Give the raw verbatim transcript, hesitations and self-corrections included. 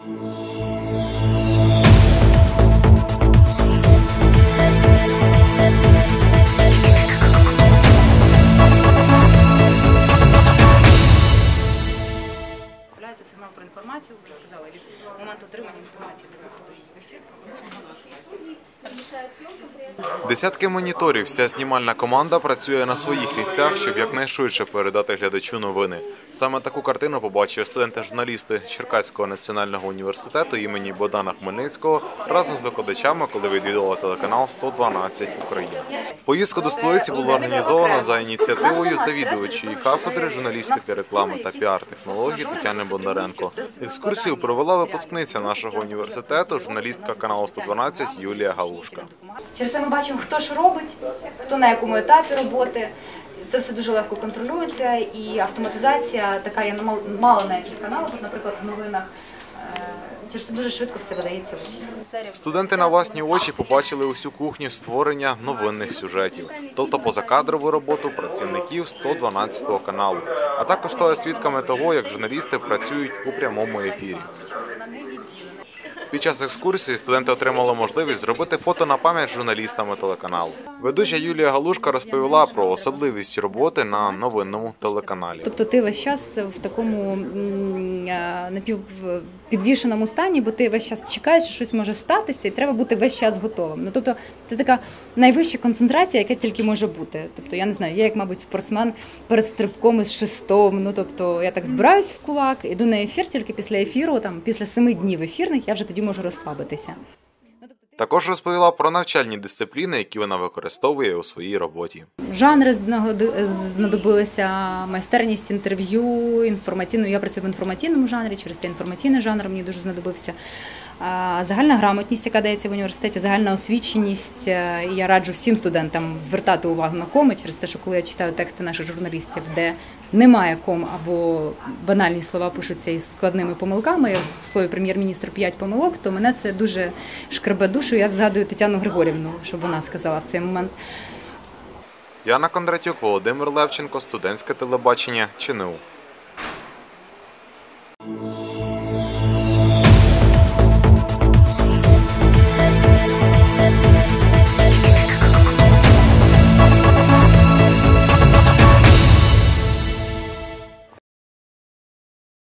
Сигнал про інформацію, ви сказали, від моменту отримання інформації до виходу її в ефір. Десятки моніторів, вся знімальна команда працює на своїх місцях, щоб якнайшвидше передати глядачу новини. Саме таку картину побачили студенти-журналісти Черкаського національного університету імені Богдана Хмельницького разом з викладачами, коли відвідували телеканал сто дванадцять Україна. Поїздка до столиці була організована за ініціативою завідувачої кафедри журналістики, реклами та піар-технологій Тетяни Бондаренко. Екскурсію провела випускниця нашого університету, журналістка каналу сто дванадцять Юлія Галушка. Через це ми бачимо, хто що робить, хто на якому етапі роботи. Це все дуже легко контролюється, і автоматизація така є мало на яких каналах, наприклад, в новинах. Через це дуже швидко все видається в ефір. Студенти на власні очі побачили усю кухню створення новинних сюжетів, тобто позакадрову роботу працівників сто дванадцятого каналу, а також стали свідками того, як журналісти працюють у прямому ефірі. Під час екскурсії студенти отримали можливість зробити фото на пам'ять журналістами телеканалу. Ведуча Юлія Галушка розповіла про особливість роботи на новинному телеканалі. Тобто ти весь час в такому напівпідвішеному стані, бо ти весь час чекаєш, що щось може статися, і треба бути весь час готовим. Ну, тобто це така найвища концентрація, яка тільки може бути. Тобто я не знаю, я як, мабуть, спортсмен перед стрибком із шестом. Ну, тобто я так збираюсь в кулак, іду на ефір тільки після ефіру, там, після семи днів ефірних, я вже тоді можу розслабитися. Також розповіла про навчальні дисципліни, які вона використовує у своїй роботі. Жанри знадобилися, майстерність інтерв'ю, інформаційну. Я працюю в інформаційному жанрі, через те інформаційний жанр мені дуже знадобився. Загальна грамотність, яка дається в університеті, загальна освіченість. І я раджу всім студентам звертати увагу на коми, через те, що коли я читаю тексти наших журналістів, де немає ком або банальні слова пишуться із складними помилками, в слові прем'єр-міністр п'ять помилок, то мене це дуже шкребе душу. Я згадую Тетяну Григорівну, щоб вона сказала в цей момент. Яна Кондратюк, Володимир Левченко, студентське телебачення, ЧНУ.